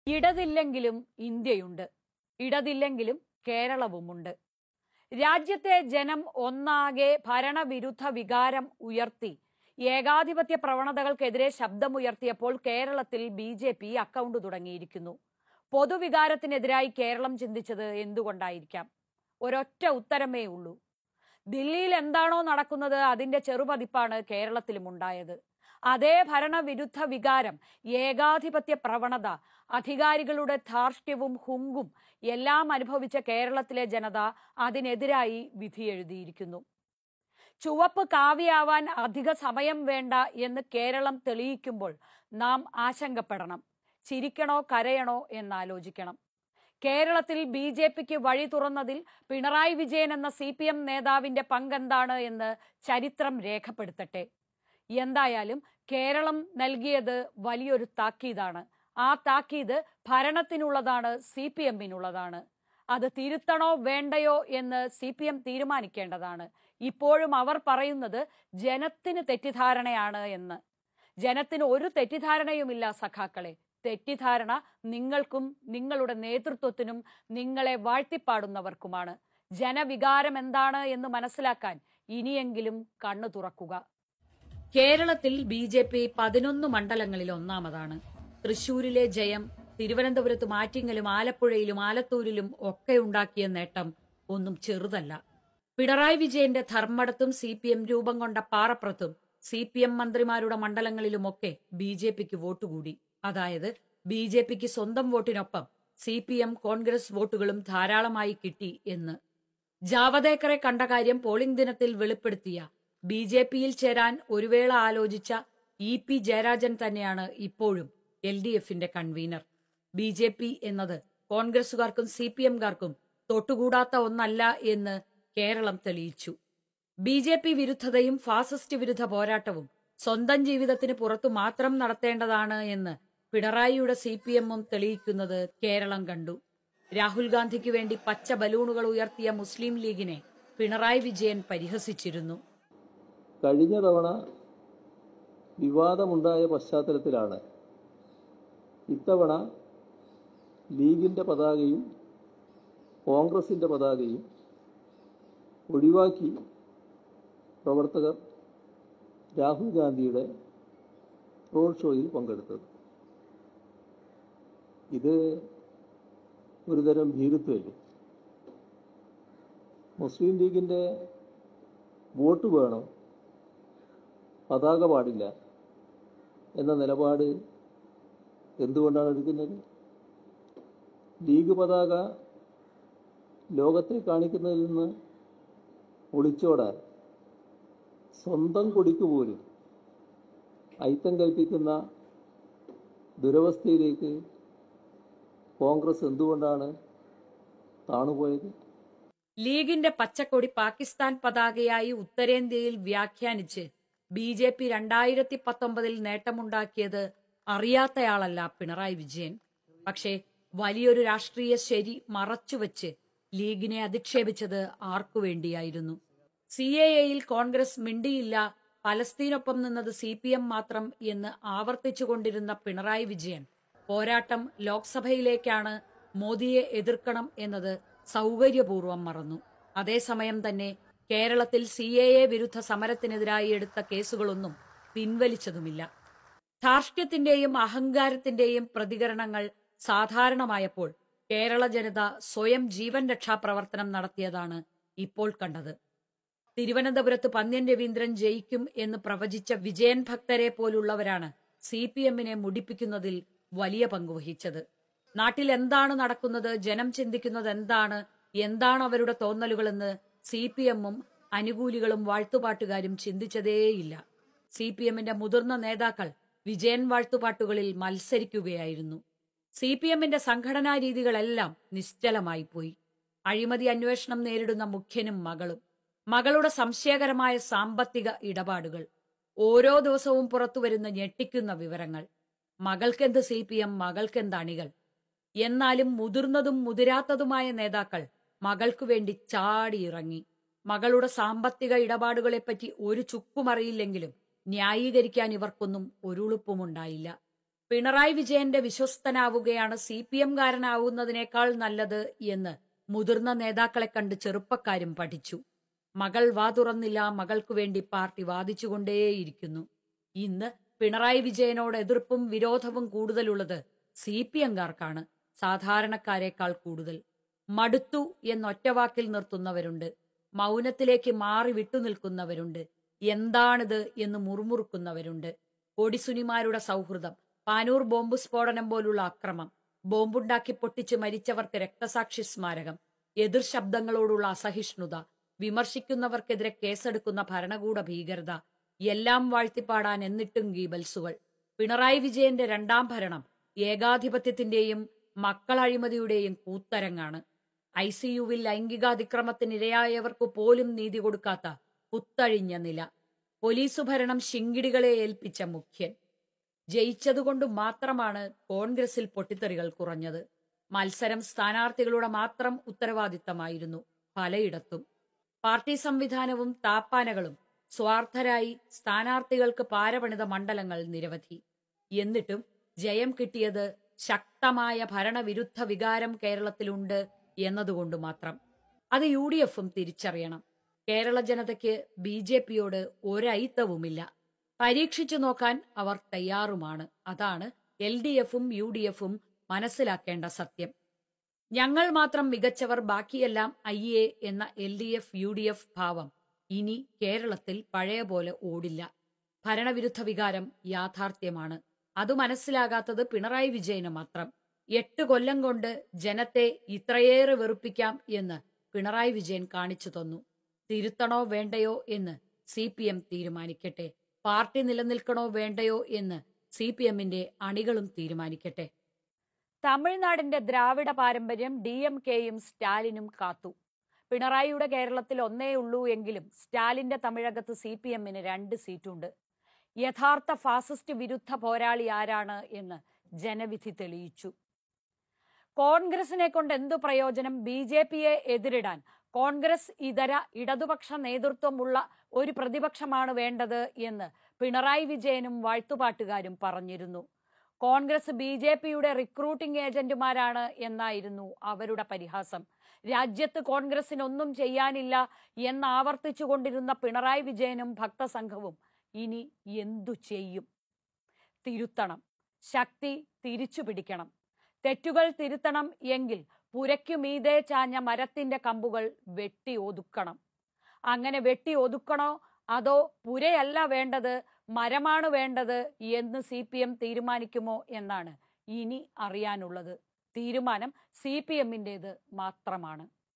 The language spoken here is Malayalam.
ഇടതില്ലെങ്കിലും ഇന്ത്യയുണ്ട്, ഇടതില്ലെങ്കിലും കേരളവുമുണ്ട്. രാജ്യത്തെ ജനം ഒന്നാകെ ഭരണവിരുദ്ധ വികാരം ഉയർത്തി ഏകാധിപത്യ പ്രവണതകൾക്കെതിരെ ശബ്ദമുയർത്തിയപ്പോൾ കേരളത്തിൽ BJP അക്കൗണ്ട് തുടങ്ങിയിരിക്കുന്നു. പൊതുവികാരത്തിനെതിരായി കേരളം ചിന്തിച്ചത് എന്തുകൊണ്ടായിരിക്കാം? ഒരൊറ്റ ഉത്തരമേ ഉള്ളൂ. ദില്ലിയിൽ എന്താണോ നടക്കുന്നത് അതിന്റെ ചെറുപതിപ്പാണ് കേരളത്തിലും ഉണ്ടായത്. അതേ ഭരണവിരുദ്ധ വികാരം, ഏകാധിപത്യ പ്രവണത, അധികാരികളുടെ ധാർഷ്ട്യവും ഹുങ്കും എല്ലാം അനുഭവിച്ച കേരളത്തിലെ ജനത അതിനെതിരായി വിധിയെഴുതിയിരിക്കുന്നു. ചുവപ്പ് കാവിയാവാൻ അധിക സമയം വേണ്ട എന്ന് കേരളം തെളിയിക്കുമ്പോൾ നാം ആശങ്കപ്പെടണം. ചിരിക്കണോ കരയണോ എന്നാലോചിക്കണം. കേരളത്തിൽ BJPക്ക് വഴി തുറന്നതിൽ പിണറായി വിജയൻ എന്ന CPM നേതാവിന്റെ പങ്കെന്താണ് എന്ന് ചരിത്രം രേഖപ്പെടുത്തട്ടെ. എന്തായാലും കേരളം നൽകിയത് വലിയൊരു താക്കീതാണ്. ആ താക്കീത് ഭരണത്തിനുള്ളതാണ്, CPMനുള്ളതാണ്. അത് തിരുത്തണോ വേണ്ടയോ എന്ന് CPM തീരുമാനിക്കേണ്ടതാണ്. ഇപ്പോഴും അവർ പറയുന്നത് ജനത്തിന് തെറ്റിദ്ധാരണയാണ് എന്ന്. ജനത്തിന് ഒരു തെറ്റിദ്ധാരണയുമില്ല സഖാക്കളെ. തെറ്റിദ്ധാരണ നിങ്ങൾക്കും നിങ്ങളുടെ നേതൃത്വത്തിനും നിങ്ങളെ വാഴ്ത്തിപ്പാടുന്നവർക്കുമാണ്. ജനവികാരം എന്താണ് എന്ന് മനസ്സിലാക്കാൻ ഇനിയെങ്കിലും കണ്ണു തുറക്കുക. കേരളത്തിൽ BJP 11 മണ്ഡലങ്ങളിൽ ഒന്നാമതാണ്. തൃശൂരിലെ ജയം തിരുവനന്തപുരത്തും ആറ്റിങ്ങലും ആലപ്പുഴയിലും ആലത്തൂരിലും ഒക്കെ ഉണ്ടാക്കിയ നേട്ടം ഒന്നും ചെറുതല്ല. പിണറായി വിജയന്റെ ധർമ്മടത്തും CPM രൂപം കൊണ്ട പാറപ്പുറത്തും CPM മന്ത്രിമാരുടെ മണ്ഡലങ്ങളിലുമൊക്കെ BJPക്ക് വോട്ട് കൂടി. അതായത് BJPക്ക് സ്വന്തം വോട്ടിനൊപ്പം CPM കോൺഗ്രസ് വോട്ടുകളും ധാരാളമായി കിട്ടി എന്ന്. ജാവദേക്കറെ കണ്ട കാര്യം പോളിംഗ് ദിനത്തിൽ വെളിപ്പെടുത്തിയ BJPയിൽ ചേരാൻ ഒരു വേള ആലോചിച്ച EP ജയരാജൻ തന്നെയാണ് ഇപ്പോഴും LDFന്റെ കൺവീനർ. BJP എന്നത് കോൺഗ്രസുകാർക്കും CPMകാർക്കും തൊട്ടുകൂടാത്ത ഒന്നല്ല എന്ന് കേരളം തെളിയിച്ചു. BJP വിരുദ്ധതയും ഫാസിസ്റ്റ് വിരുദ്ധ പോരാട്ടവും സ്വന്തം ജീവിതത്തിന് പുറത്തു മാത്രം നടത്തേണ്ടതാണ് എന്ന് പിണറായിയുടെ CPMും തെളിയിക്കുന്നത് കേരളം കണ്ടു. രാഹുൽ ഗാന്ധിക്ക് വേണ്ടി പച്ച ബലൂണുകൾ ഉയർത്തിയ മുസ്ലിം ലീഗിനെ പിണറായി വിജയൻ പരിഹസിച്ചിരുന്നു. കഴിഞ്ഞ തവണ വിവാദമുണ്ടായ പശ്ചാത്തലത്തിലാണ് ഇത്തവണ ലീഗിൻ്റെ പതാകയും കോൺഗ്രസിൻ്റെ പതാകയും ഒഴിവാക്കി പ്രവർത്തകർ രാഹുൽ ഗാന്ധിയുടെ റോഡ് ഷോയിൽ പങ്കെടുത്തത്. ഇത് ഒരുതരം ഭീരുത്വമല്ലേ? മുസ്ലിം ലീഗിൻ്റെ വോട്ട് വേണം, പതാക പാടില്ല എന്ന നിലപാട് എന്തുകൊണ്ടാണ് എടുക്കുന്നത്? ലീഗ് പതാക ലോകത്തെ കാണിക്കുന്നതിൽ നിന്ന് ഒളിച്ചോടാൻ സ്വന്തം കൊടിക്ക് പോലും അയിത്തം കൽപ്പിക്കുന്ന ദുരവസ്ഥയിലേക്ക് കോൺഗ്രസ് എന്തുകൊണ്ടാണ് താണുപോയത്? ലീഗിന്റെ പച്ചക്കൊടി പാകിസ്ഥാൻ പതാകയായി ഉത്തരേന്ത്യയിൽ വ്യാഖ്യാനിച്ച് BJP 2019 നേട്ടമുണ്ടാക്കിയത് അറിയാത്തയാളല്ല പിണറായി വിജയൻ. പക്ഷേ വലിയൊരു രാഷ്ട്രീയ ശരി മറച്ചുവെച്ച് ലീഗിനെ അധിക്ഷേപിച്ചത് ആർക്കു വേണ്ടിയായിരുന്നു? CAAയിൽ കോൺഗ്രസ് മിണ്ടിയില്ല, പലസ്തീനൊപ്പം നിന്നത് CPM മാത്രം എന്ന് ആവർത്തിച്ചുകൊണ്ടിരുന്ന പിണറായി വിജയൻ പോരാട്ടം ലോക്സഭയിലേക്കാണ്, മോദിയെ എതിർക്കണം എന്നത് സൗകര്യപൂർവ്വം മറന്നു. അതേസമയം തന്നെ കേരളത്തിൽ CAA വിരുദ്ധ സമരത്തിനെതിരായി എടുത്ത കേസുകളൊന്നും പിൻവലിച്ചതുമില്ല. ധാർഷ്ട്യത്തിന്റെയും അഹങ്കാരത്തിന്റെയും പ്രതികരണങ്ങൾ സാധാരണമായപ്പോൾ കേരള ജനത സ്വയം ജീവൻ രക്ഷാപ്രവർത്തനം നടത്തിയതാണ് ഇപ്പോൾ കണ്ടത്. തിരുവനന്തപുരത്ത് പന്ന്യൻ രവീന്ദ്രൻ ജയിക്കും എന്ന് പ്രവചിച്ച വിജയൻ ഭക്തരെ പോലുള്ളവരാണ് CPMനെ മുടിപ്പിക്കുന്നതിൽ വലിയ പങ്കുവഹിച്ചത്. നാട്ടിൽ എന്താണ് നടക്കുന്നത്, ജനം ചിന്തിക്കുന്നത് എന്താണ് അവരുടെ തോന്നലുകളെന്ന് CPMും അനുകൂലികളും വാഴ്ത്തുപാട്ടുകാരും ചിന്തിച്ചതേയില്ല. CPMന്റെ മുതിർന്ന നേതാക്കൾ വിജയൻ വാഴ്ത്തുപാട്ടുകളിൽ മത്സരിക്കുകയായിരുന്നു. CPMന്റെ സംഘടനാ രീതികളെല്ലാം നിശ്ചലമായി പോയി. അഴിമതി അന്വേഷണം നേരിടുന്ന മുഖ്യനും മകളുടെ സംശയകരമായ സാമ്പത്തിക ഇടപാടുകൾ, ഓരോ ദിവസവും പുറത്തുവരുന്ന ഞെട്ടിക്കുന്ന വിവരങ്ങൾ. മകൾക്കെന്ത് CPM, മകൾക്കെന്ത് അണികൾ. എന്നാലും മുതിർന്നതും മുതിരാത്തതുമായ നേതാക്കൾ മകൾക്കു വേണ്ടി ചാടിയിറങ്ങി. മകളുടെ സാമ്പത്തിക ഇടപാടുകളെപ്പറ്റി ഒരു ചുക്കുമറിയില്ലെങ്കിലും ന്യായീകരിക്കാൻ ഇവർക്കൊന്നും ഒരുളുപ്പുമുണ്ടായില്ല. പിണറായി വിജയന്റെ വിശ്വസ്തനാവുകയാണ് CPM-കാരനാവുന്നതിനേക്കാൾ നല്ലത് എന്ന് മുതിർന്ന നേതാക്കളെ കണ്ട് ചെറുപ്പക്കാരും പഠിച്ചു. മകൾ വാ തുറന്നില്ല, മകൾക്കു വേണ്ടി പാർട്ടി വാദിച്ചുകൊണ്ടേയിരിക്കുന്നു. ഇന്ന് പിണറായി വിജയനോട് എതിർപ്പും വിരോധവും കൂടുതലുള്ളത് CPM-കാർക്കാണ്, സാധാരണക്കാരേക്കാൾ കൂടുതൽ. മടുത്തു എന്നൊറ്റവാക്കിൽ നിർത്തുന്നവരുണ്ട്, മൗനത്തിലേക്ക് മാറി വിട്ടുനിൽക്കുന്നവരുണ്ട്, എന്താണിത് എന്ന് മുറുമുറുക്കുന്നവരുണ്ട്. കൊടിസുനിമാരുടെ സൗഹൃദം, പാനൂർ ബോംബ് സ്ഫോടനം പോലുള്ള അക്രമം, ബോംബുണ്ടാക്കി പൊട്ടിച്ച് മരിച്ചവർക്ക് രക്തസാക്ഷി സ്മാരകം, എതിർ ശബ്ദങ്ങളോടുള്ള അസഹിഷ്ണുത, വിമർശിക്കുന്നവർക്കെതിരെ കേസെടുക്കുന്ന ഭരണകൂട ഭീകരത, എല്ലാം വാഴ്ത്തിപ്പാടാൻ എന്നിട്ടും ഗീബൽസുകൾ. പിണറായി വിജയന്റെ രണ്ടാം ഭരണം ഏകാധിപത്യത്തിന്റെയും മക്കൾ അഴിമതിയുടെയും കൂത്തരങ്ങാണ്. ICUവിൽ ലൈംഗികാതിക്രമത്തിനിരയായവർക്കു പോലും നീതി കൊടുക്കാത്ത കുത്തഴിഞ്ഞ നില. പോലീസു ഭരണം ശിങ്കിടികളെ ഏൽപ്പിച്ച മുഖ്യൻ. ജയിച്ചതുകൊണ്ട് മാത്രമാണ് കോൺഗ്രസിൽ പൊട്ടിത്തെറികൾ കുറഞ്ഞത്. മത്സരം സ്ഥാനാർത്ഥികളുടെ മാത്രം ഉത്തരവാദിത്തമായിരുന്നു പലയിടത്തും. പാർട്ടി സംവിധാനവും താപ്പാനകളും സ്വാർത്ഥരായി സ്ഥാനാർത്ഥികൾക്ക് പാരപണിത മണ്ഡലങ്ങൾ നിരവധി. എന്നിട്ടും ജയം കിട്ടിയത് ശക്തമായ ഭരണവിരുദ്ധ വികാരം കേരളത്തിലുണ്ട് എന്നതുകൊണ്ട് മാത്രം. അത് UDFും തിരിച്ചറിയണം. കേരള ജനതയ്ക്ക് BJPയോട് ഒരയിത്തവുമില്ല. പരീക്ഷിച്ചു നോക്കാൻ അവർ തയ്യാറുമാണ്. അതാണ് LDFും UDFും മനസ്സിലാക്കേണ്ട സത്യം. ഞങ്ങൾ മാത്രം മികച്ചവർ, ബാക്കിയെല്ലാം അയ്യേ എന്ന LDF UDF ഭാവം ഇനി കേരളത്തിൽ പഴയ പോലെ ഓടില്ല. ഭരണവിരുദ്ധ വികാരം യാഥാർത്ഥ്യമാണ്. അത് മനസ്സിലാകാത്തത് പിണറായി വിജയന് മാത്രം. 8 കൊല്ലം കൊണ്ട് ജനത്തെ ഇത്രയേറെ വെറുപ്പിക്കാം എന്ന് പിണറായി വിജയൻ കാണിച്ചു തന്നു. തിരുത്തണോ വേണ്ടയോ എന്ന് CPM തീരുമാനിക്കട്ടെ. പാർട്ടി നിലനിൽക്കണോ വേണ്ടയോ എന്ന് CPMന്റെ അണികളും തീരുമാനിക്കട്ടെ. തമിഴ്നാടിന്റെ ദ്രാവിഡ പാരമ്പര്യം DMKയും സ്റ്റാലിനും കാത്തു. പിണറായിയുടെ കേരളത്തിൽ ഒന്നേ ഉള്ളൂ എങ്കിലും സ്റ്റാലിന്റെ തമിഴകത്ത് CPMന് 2 സീറ്റുണ്ട്. യഥാർത്ഥ ഫാസിസ്റ്റ് വിരുദ്ധ പോരാളി ആരാണ് എന്ന് ജനവിധി തെളിയിച്ചു. കോൺഗ്രസിനെ കൊണ്ട് എന്തു പ്രയോജനം? BJPയെ എതിരിടാൻ കോൺഗ്രസ് ഇതര ഇടതുപക്ഷ നേതൃത്വമുള്ള ഒരു പ്രതിപക്ഷമാണ് വേണ്ടത് എന്ന് പിണറായി വിജയനും വാഴ്ത്തുപാട്ടുകാരും പറഞ്ഞിരുന്നു. കോൺഗ്രസ് BJPയുടെ റിക്രൂട്ടിംഗ് ഏജന്റുമാരാണ് എന്നായിരുന്നു അവരുടെ പരിഹാസം. രാജ്യത്ത് കോൺഗ്രസിനൊന്നും ചെയ്യാനില്ല എന്നാവർത്തിച്ചുകൊണ്ടിരുന്ന പിണറായി വിജയനും ഭക്തസംഘവും ഇനി എന്തു ചെയ്യും? തിരുത്തണം. ശക്തി തിരിച്ചു പിടിക്കണം. തെറ്റുകൾ തിരുത്തണം എങ്കിൽ പുരയ്ക്കു മീതെ ചാഞ്ഞ മരത്തിന്റെ കമ്പുകൾ വെട്ടി ഒതുക്കണം. അങ്ങനെ വെട്ടി ഒതുക്കണോ അതോ പുരയല്ല വേണ്ടത്, മരമാണ് വേണ്ടത് എന്ന് CPM തീരുമാനിക്കുമോ എന്നാണ് ഇനി അറിയാനുള്ളത്. തീരുമാനം CPMന്റേത് മാത്രമാണ്.